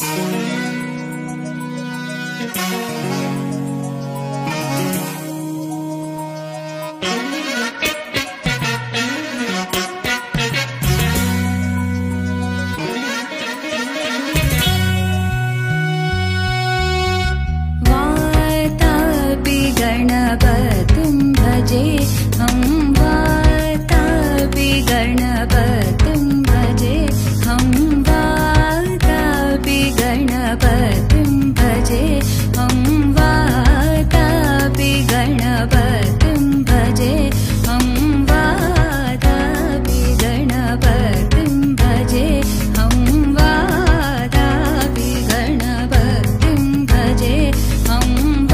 गणपतिं भजे हम वातापि गणपतिं भजे हम वातापि गणपतिं भजे हम वातापि गणपतिं भजे हम वातापि गणपतिं भजे हम वातापि गणपतिं भजे हम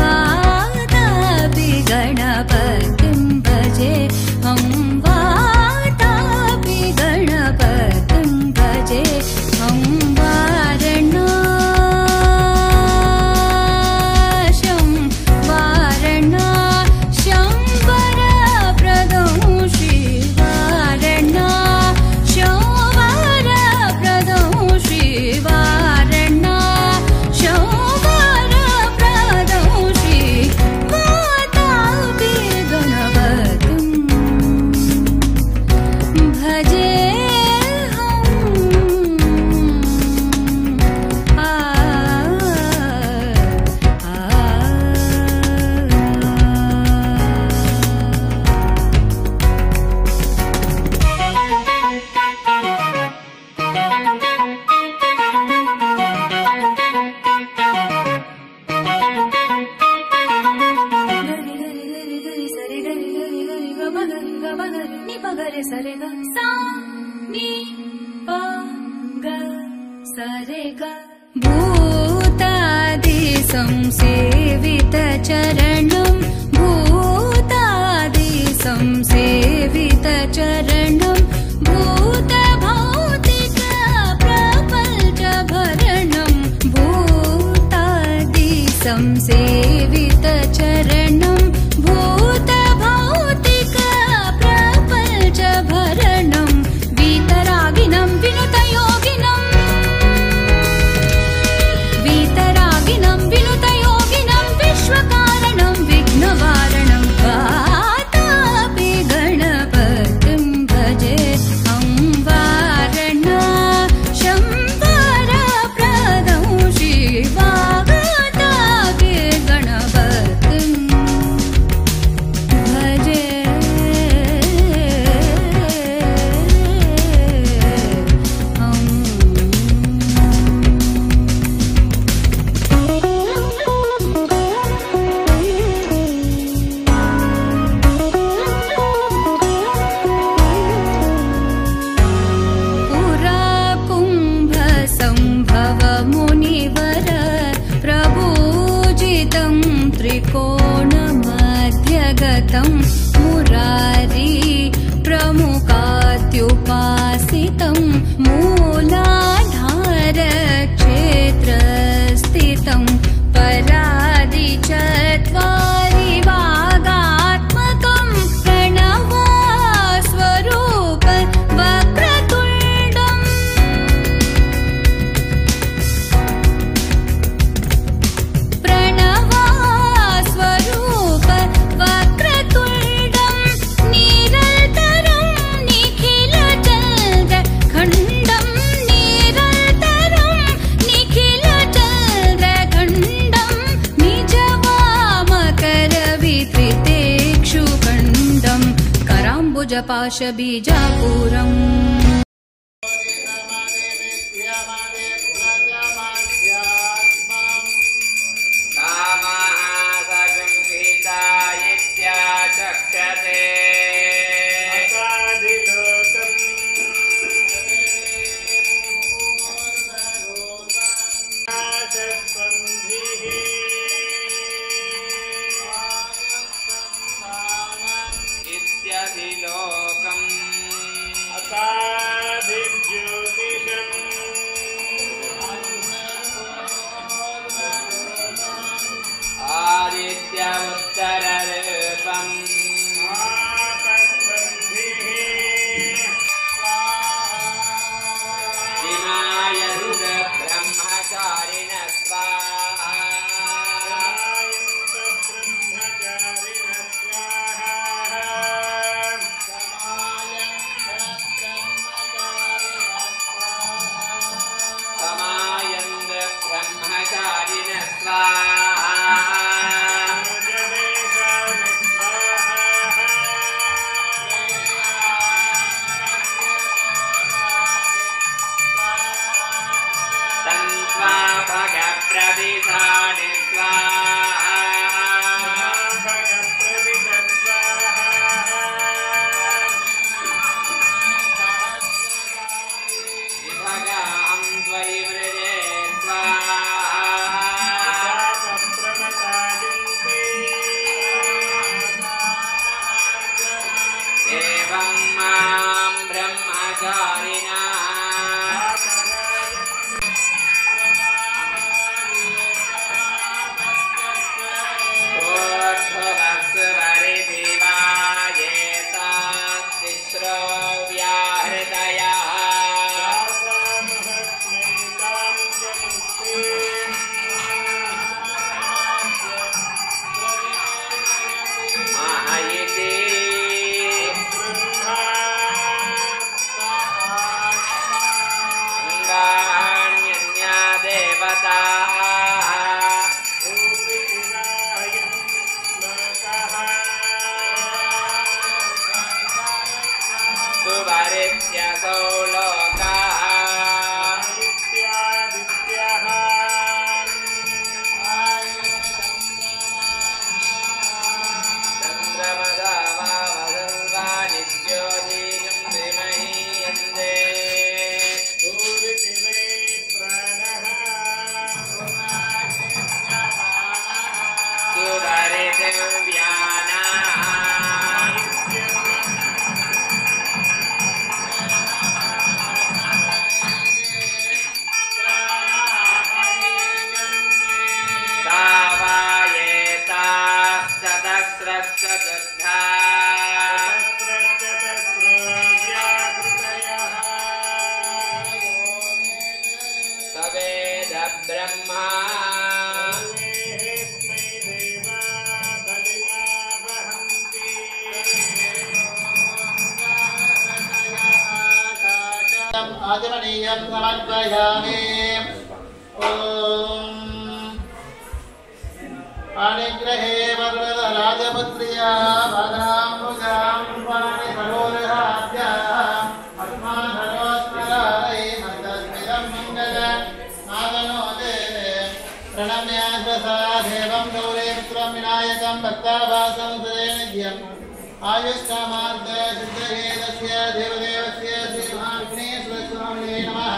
गणपतिं भजे हम वातापि गणपतिं भजे हम वारणास्यं वरप्रदं श्री वारणास्यं वरप्रदं श्री वारणास्यं वरप्रदं श्री भजे पगरे सरे ग सा नी प ग सरे ग भूतादि संसेवित चरणं भूतादि संसेवित चरणं भूत भौतिक प्रपंच भरणं भूतादि संसेवित चरणं भूत भौतिक भरणं वीतरागिनं विनुतयोगिनं वीतरागिनं विनुतयोगिनं विश्वकारणं विघ्नवारणं वातापि गणपतिं भजे हम वारणास्यं वरप्रदं श्री वातापि गणपतिं भजे त्रिकोणमध्यगतं मुरारी प्रमुखात्युपासितं मूलाधार क्षेत्रस्थितं परादि चत्वारि वागात्मकं प्रणवस्वरूप वक्रतुण्डम् वक्रतुण्डं निरन्तरं निखिलचन्द्रखण्डं निरन्तरं निखिलचन्द्रखण्डं निजवामकरवितृतेक्षुखण्डं कराम्बुजपाशबीजापुरम् ब्रह्मचारी आचमनीयं समर्पयामि। पाणिग्रहे वरदराजपुत्र्या बाधाम्बुजां पाणिसरोरहाभ्याम् अस्माधरोत्तराय मन्दस्मितं मङ्गल नागनोदे प्रणम्य देवं गौरे पुत्रं विनायकं भक्ताभासं सदेनज्ञम् आयुष्कामार्थ सिद्धहेदस्य देवदेवस्य श्रीमहाविघ्नेश्वरस्वामिने नमः।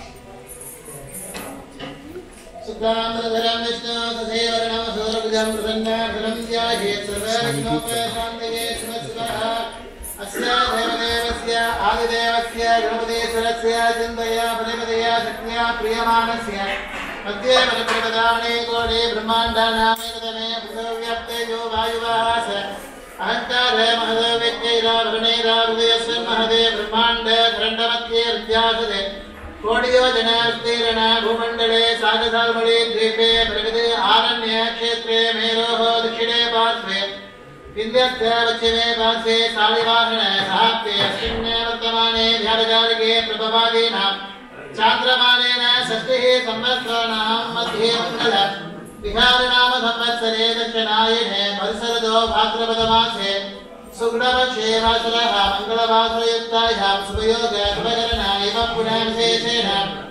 सुधांधरधरं विष्णु तथैवर्णं सूर्यभुजं प्रसन्नं ध्यायेत् सर्वविघ्नोपशान्तये शिवः। अस्य देवदेवस्य आदिदेवस्य गणपतीश्वरस्य चिन्तया बलिपदया शक्त्या प्रीयमाणस्य मध्ये बलिप्रदाने कोटि ब्रह्माण्डानामेकतमे पृथिव्याप्ते यो वायुवास अहंकार महदव्यक्तैरावरणैराहृदयस्य महदे ब्रह्माण्ड खण्डमध्ये विद्यासदे कोटियोजन विस्तीर्ण भूमण्डले सागरसागरे द्वीपे प्रगति आरण्य क्षेत्रे मेरोः दक्षिणे पार्श्वे विन्ध्यस्य पश्चिमे पार्श्वे शालिवाहन साप्ते अस्मिन् वर्तमाने व्यावचारिके प्रभवादीनां चान्द्रमानेन षष्टिः संवत्सराणां मध्ये मङ्गल विहारनाम संवत्सरे दक्षिणायने वत्सरदो भाद्रपदमासे शुक्लपक्षे वासरः मङ्गलवासरयुक्तायां शुभयोग शुभकरणा एवं पुनः विशेषेण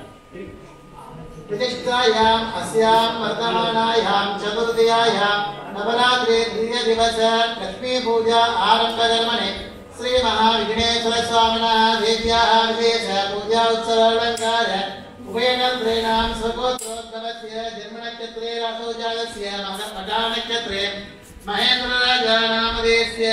प्रतिष्ठायाम् अस्यां वर्तमानायां चतुर्थ्यायां नवरात्रि द्वितीयदिवस लक्ष्मीपूजा आरम्भकर्मणे श्रीमहाविघ्नेश्वरस्वामिनः देव्याः विशेष पूजा उत्सवालङ्कार उभयनन्द्रेणां स्वगोत्रोद्भवस्य जन्मनक्षत्रे रासोजातस्य मघानक्षत्रे महेन्द्रराजानामदेस्य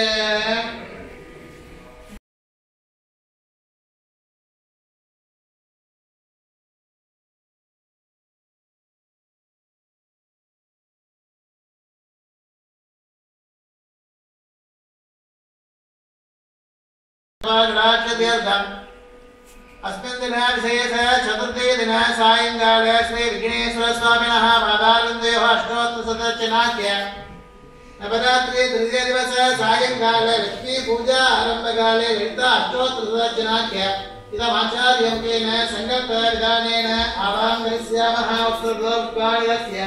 अस्मिन् दिने विशेष चतुर्थी दिन सायंकाले श्री विघ्नेश्वर स्वामिनः पादारविन्दयोः अष्टोत्तरशतचनाख्य नवरात्रि तृतीय दिवस सायंकाले लक्ष्मी पूजा आरंभकाले ललिता अष्टोत्तरशतचनाख्य इदमाचार्यं केन संकल्प विधानेन आवाहङ्करिष्यामः उत्सर्गोत्पादस्य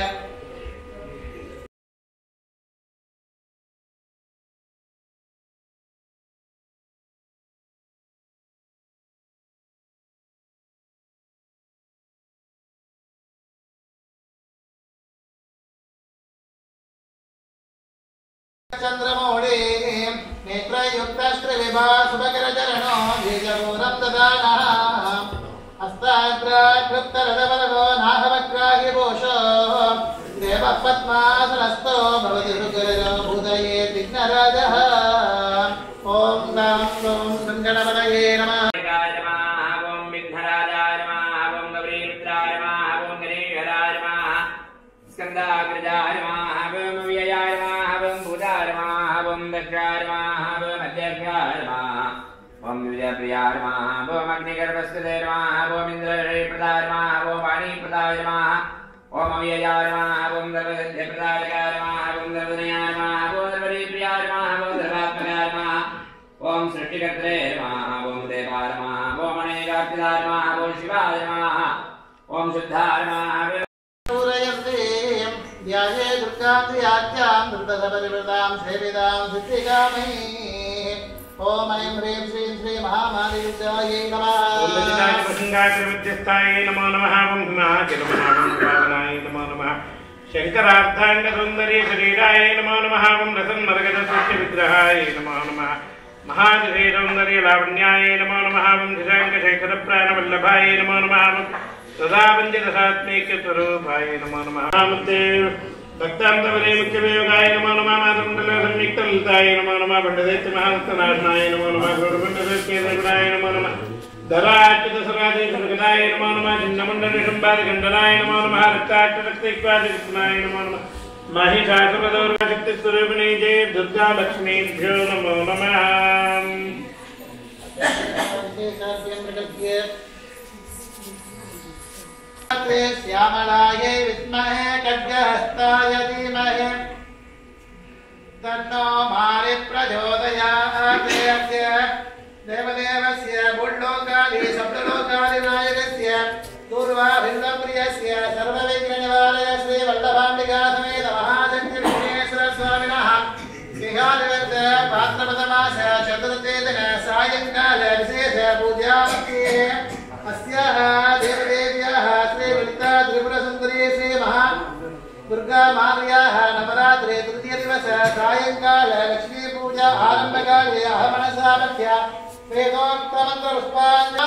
चंद्रमौळे नेत्रयुक्तश्रीविभा शुभकरचरणो बीजपूरं ददानः हस्ताग्राकृप्तरथबलो नाहवग्राहिभूषो देवः पद्मासनस्थो भवति सुकरो भूतये विघ्नराजः। ॐ गणपतये नमः। दक्षिणाभ्याय नमः ओम मध्यभ्याय नमः ओम विजयप्रियाय नमः ओम अग्निगर्भस्थिते नमः ओम इन्द्रप्रदाय नमः ओम वाणीप्रदाय नमः ओम अव्ययाय नमः ओम सर्वसिद्धिप्रदाय नमः ओम सर्वजयाय नमः ओम सर्वप्रियाय नमः ओम सर्वात्मकाय नमः ओम सृष्टिकर्त्रे नमः ओम देवाय नमः ओम अनेकाक्षराय नमः ओम शिवाय नमः ओम शुद्धाय नमः ध्याये दुर्गाद्याख्यां दुर्दशपरिवृतां सेवितां सिद्धिकामै ओम ऐं ह्रीं श्रीं श्री महामालियुक्तायै नमः ओम प्रसंगाक्रमध्यस्थायै नमो नमः ओम महाकिरमनाय नमो नमः शंकरार्थांग सौंदर्य शरीराय नमो नमः ओम रसन्मरगज सत्य विग्रहाय नमो नमः महादिशे सौंदर्य लावण्याय नमो नमः ओम दिशांग शेखर प्राण वल्लभाय नमो नमः सदा पंचदशात्मिक स्वरूपाय नमो नमः नमस्ते भक्तांतवरे मुख्यवियोगाय नमो नमः मातृमंडल संयुक्तलताय नमो नमः पंडितैत्य महास्तनाशनाय नमो नमः गौरवंडलकेन्द्राय नमो नमः धराच्युतसरादेशगदाय नमो नमः छिन्नमण्डलशम्भादिखण्डनाय नमो नमः रक्ताट्टरक्तैक्वादिकृष्णाय नमो नमः महिषासुरदौर्गशक्तिस्वरूपिणी जय दुर्गा लक्ष्मीभ्यो नमो नमः श्यामलायै विद्महे खड्गहस्ताय धीमहि तन्नो मारि प्रचोदयात् देवदेवस्य बुल्लोकादि सप्तलोकादिनायकस्य दूर्वाभिन्दप्रियस्य सर्वविघ्ननिवारय श्रीवल्लभाम्बिका समेत महाशक्तिविघ्नेश्वर स्वामिनः सिंहादिवत् भाद्रपदमास चतुर्थे सायंकाल विशेष पूजामध्ये अस्याः देवदेव्याः श्रीललिता त्रिपुरसुन्दरी श्री महा दुर्गा मार्याः नवरात्रे तृतीयदिवस सायंकाल लक्ष्मी पूजा आरम्भकाले अहमनसा मध्या वेदोक्तमन्त्रपुष्पाञ्जलि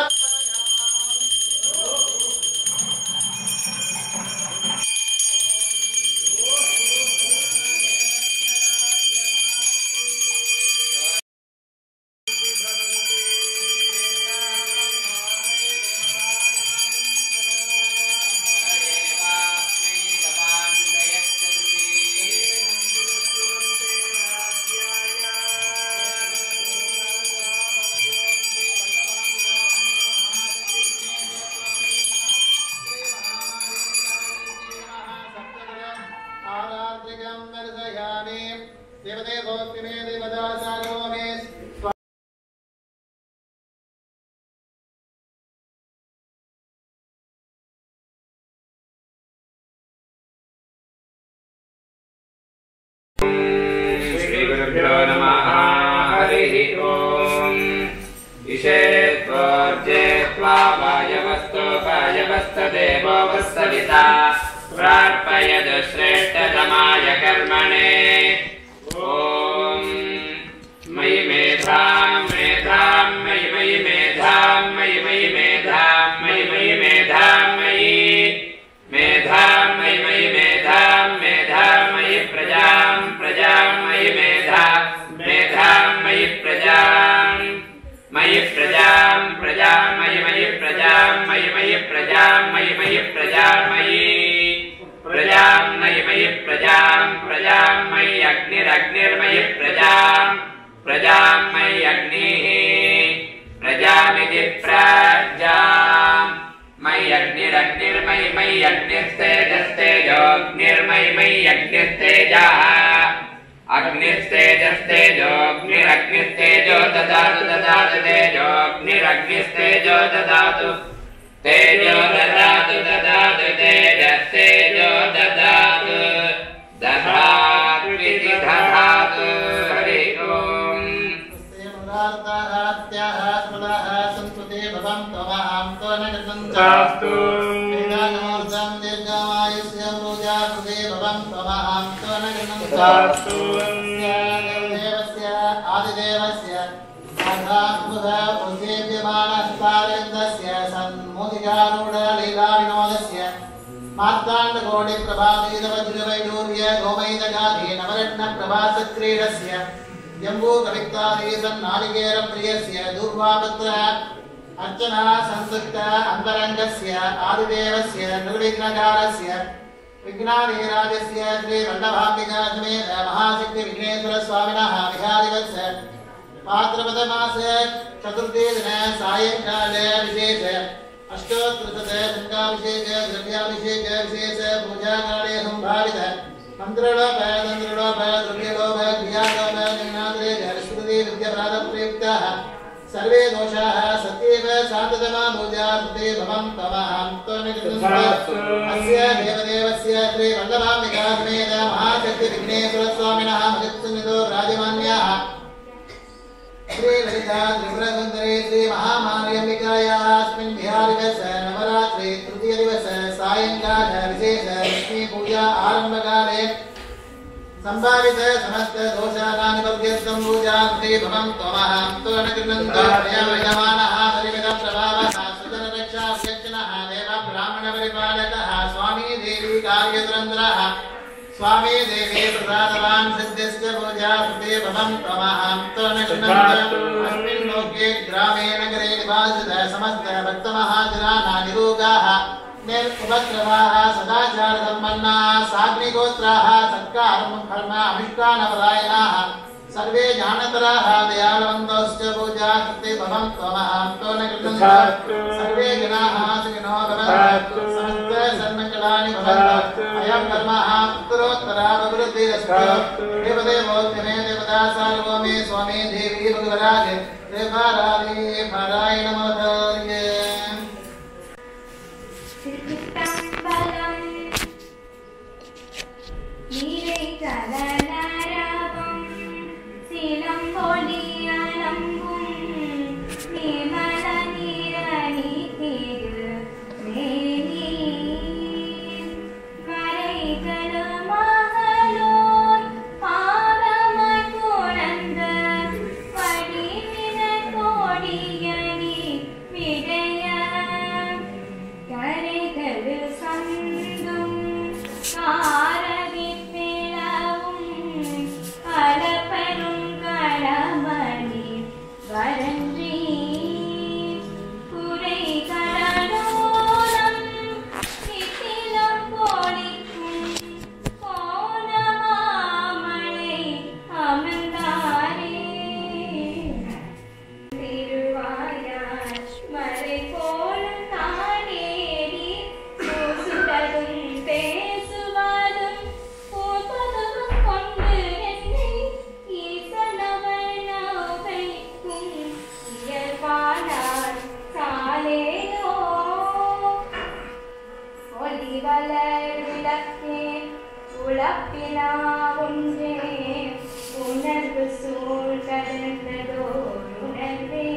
प्रार्पयद श्रेष्ठतमाय कर्मणे ओम मयि मेधां मेधां मयि मयि मेधां मयि मयि मेधां मयि मयि मेधां मयि मेधां मयि मयि मेधां मेधां मयि प्रजां प्रजां मयि मेधां मेधां मयि प्रजां मयि प्रजां प्रजां मयि मयि प्रजां मयि मयि प्रजां मयि मयि प्रजां मयि प्रजां मयि मयि प्रजां प्रजां मयि अग्निरग्निर्मयि प्रजां प्रजां मयि अग्निः प्रजामिति प्रजां मयि अग्निरग्निर्मयि मयि अग्निस्तेजस्तेजोऽग्निर्मयि मयि अग्निस्तेजः अग्निस्तेजस्तेजोऽग्निरग्निस्तेजो ददातु ददातु तेजोऽग्निरग्निस्तेजो ददातु तेजो ददातु ददातु तेजस्तेजो ददातु दधात्विति दधातु हरि ओम् संस्कृते भवं त्वमहं त्वनगतं शास्तु वेदानमूर्धं दीर्घमायुष्यं पूजा कृते भवं त्वमहं त्वनगतं शास्तु देवस्य आदिदेवस्य उद्दीप्यमानस्तारेन्द्रस्य सन्मोदिकारूढलीलाविनोदस्य मार्ताण्डकोटिप्रभातीतवज्रवैडूर्य गोमैदगाधि नवरत्नप्रभासक्रीडस्य जम्बूकविक्तादीसन्नालिकेरप्रियस्य दूर्वापत्र अर्चना संसुक्त अन्तरङ्गस्य आदिदेवस्य निर्विघ्नकारस्य विघ्नाधिराजस्य श्री वल्लभाम्बिका समेत महाशक्ति विघ्नेश्वर स्वामिनः विहारिवत्स भाद्रपदमासे चतुर्थी दिन सायंकाले विशेष अष्टोत्तरशत गंगाभिषेक द्रव्याभिषेक विशेष पूजाकाले संभावित मंत्रोलोप द्रव्यलोप क्रियालोप ज्ञानाद्रे हरिस्मृति विद्याप्राप्तप्रयुक्ताः सर्वे दोषाः सत्येव शान्ततमा पूजा कृते भवं तमहं अस्य देवदेवस्य श्री वल्लभाम्बिका समेत महाशक्ति विघ्नेश्वर स्वामिनः महित्सन्निधो राजमान्याः श्री ललिता त्रिपुरसुन्दरी श्री महामार्याम्बिकायाः अस्मिन् विहारिवस नवरात्रि तृतीय दिवस सायंकाल विशेष लक्ष्मी पूजा आरंभकाले संभावित समस्त दोषानां निवर्त्यर्थं पूजा कृते भवं त्वमहं त्वनकृतन्तो यजमानः परिमित प्रभावः सुजन रक्षा अध्यक्षणः देव ब्राह्मण परिपालकः स्वामी देवी कार्यतन्त्रः स्वामी देवी प्रसादवान् सिद्धिश्च पूजा कृते भवं त्वमहं त्वनकृतन्तो अस्मिन् लोके ग्रामे नगरे निवासितः समस्त भक्तमहाजनाः निरोगाः निर्उपद्रवाः सदाचारसम्पन्नाः साग्निगोत्राः सत्कारकर्म अनुष्ठानपरायणाः सर्वे जानतराः दयालवन्तश्च पूजा कृते भवं त्वमहं त्वनकृतन्तो सर्वे जनाः सुखिनो भवन्तु समस्त सन्मङ्गलानि भवन्तु अयं कर्मः उत्तरोत्तराभिवृद्धिरस्तु देवदेवोऽग्ने देवता सार्वभौमे स्वामी देवी भगवराज देवाराधे पराय नमोऽर्ये திருச்சிற்றம்பலம் நீரை கலனரவம் சிலம்பொலியலம்பும் நிமல நீரணி திரு மேனி மறைகளுமகளோர் பாவமாய் புணர்ந்த வடிவின கோடியணி விடைய கரைகள் சந்தும் காரவி பிளவும் கலப்பெரும் களமணி வரன்றி குறை கடலோரம் சித்திலம் போலிக்கும் கோலமாமலை அமர்ந்தாரே திருவாயார் மலை போலும் தானேறி சுடலும் பேசுவதும் பூப்பதும் கொண்டு என்னை ஈசனவனாவைக்கும் இயல்பானார் சாலேனோ ஒளிவளர் விளக்கே உழப்பினா ஒன்றே உணர்வு சூழ் கடந்ததோர் உணர்வே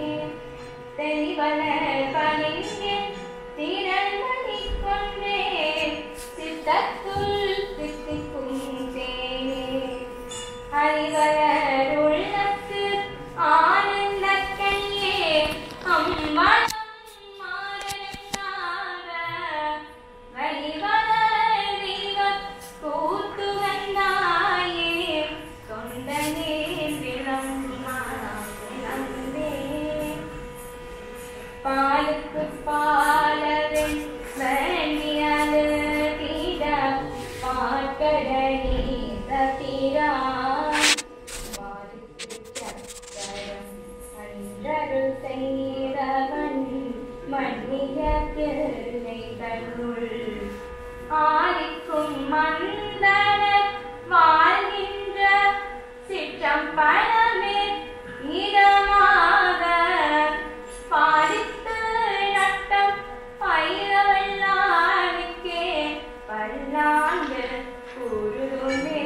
தெளிவளர் பணிந்தேன் திறன்மணி கொண்டே சித்தத்துள் தித்திக்கும் தேனே அறிவளர் உள்ளத்து ஆனந்த கையே அம்மனம் மாறனாக வழிவளர் தெய்வ கூத்து வந்தாயே தொண்டனே விளம்பே பாலுக்கு பாலவன் வேண்டியது தீட பாக்கடனி தீரா வாருக்கு சக்கரம் அன்றருள் செய்தவன் மன்னிய பிள்ளைகளுள் ஆரிக்கும் மந்தனர் வாழ்கின்ற சிற்றம்பலமே இதமாக பாடித்து நட்டம் பயிரவல்லானுக்கே பல்லாண்டு கூறுமே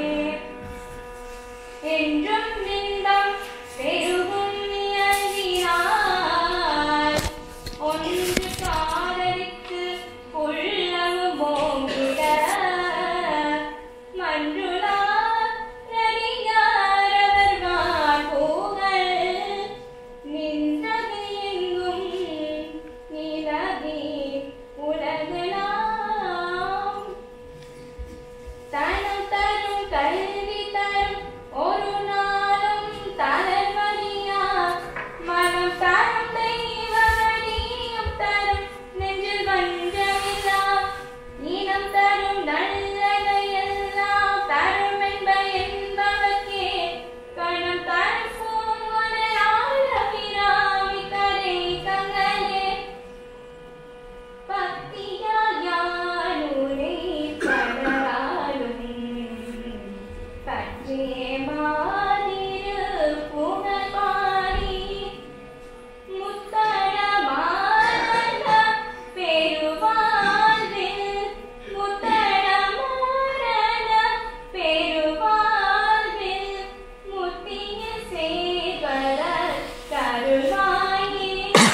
என்றும் நிந்தம் பெருகும் நியந்தினார் ஒன்று காதலித்து உள்ளமும் போங்கிட அருள்வாயே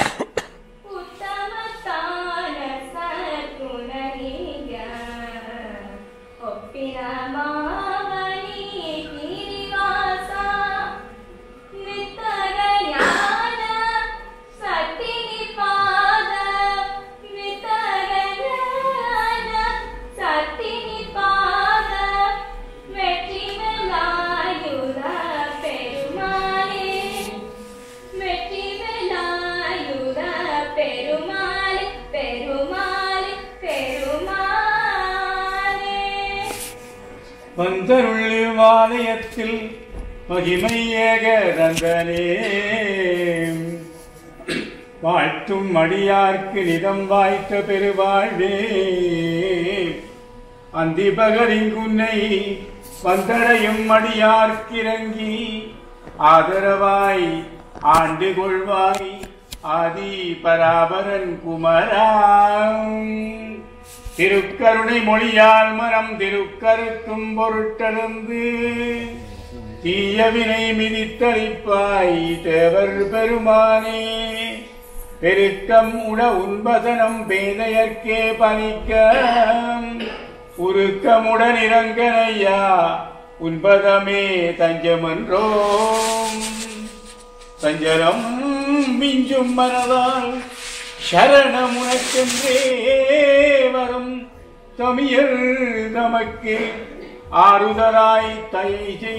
உத்தமத்தான சற்குணநீய ஒப்பின மாமணி கிரிவாசா நித்தக ஞான சத்தினி பாத நித்தக ஞான சத்தினி பாத வெற்றி வேலாயுத பெருமாளே வெற்றி வேலாயுத பெருமாளே பெருமாளே பெருமாளே வந்தருள் வாலயத்தில் மகிமை ஏகதந்தனே வாழ்த்தும் அடியார்க்கு நிதம் வாய்த்த பெருவாழ்வே அந்திபகரிங்குன்னை வந்தடையும் அடியார்க்கிறங்கி ஆதரவாய் ஆண்டு கொள்வாய் ஆதி பராபரன் குமராம் திருக்கருணை மொழியால் மனம் திருக்கருத்தும் பொருட்டெழுந்து தீயவினை மிதித்தளிப்பாய் தேவர் பெருமானே பெருக்கம் உட உண்பதனம் பேதையர்க்கே பலிக்க உருக்கமுடன் இறங்கனையா உண்பதமே தஞ்சமென்றோம் சஞ்சலம் மிஞ்சும் மனதால் சரணமுனக்கென்றே வரும் தமியர் நமக்கு ஆறுதலாய் தயை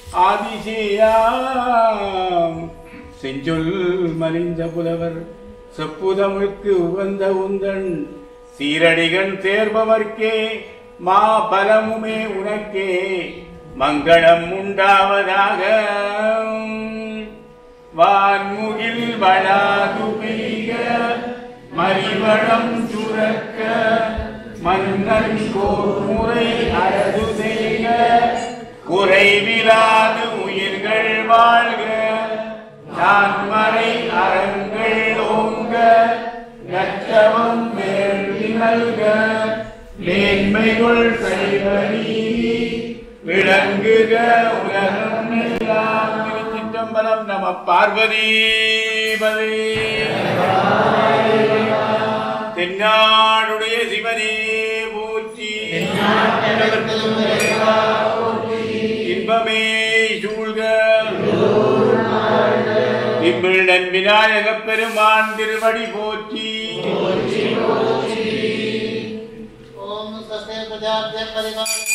ஆதிசேயாம் செஞ்சொல் மலிந்த புலவர் செப்புதமிழ்க்கு உகந்த உந்தன் சீரடிகன் தேர்பவர்க்கே மா பலமுமே உனக்கே மங்களம் உண்டாவதாக வான்முகில் வளாது பெய்க மறிவளம் சுரக்க மன்னன் கோர்முறை அரசு செய்க குறைவிலாது உயிர்கள் வாழ்க நான்மறை அறங்கள் ஓங்க நற்றவம் வேள்வி நல்க மேன்மைகள் செய்வ நீதி விளங்குக உலகம் எல்லாம். திருச்சிற்றம்பலம். நம பார்வதி பதே. தென்னாடுடைய சிவனே போற்றி. இன்பமே சூழ்க. இம்பிள்டன் விநாயகப் பெருமான் திருவடி போற்றி. ஓம் ஸ்வஸ்தே பிரஜாப்தே பரிபாலன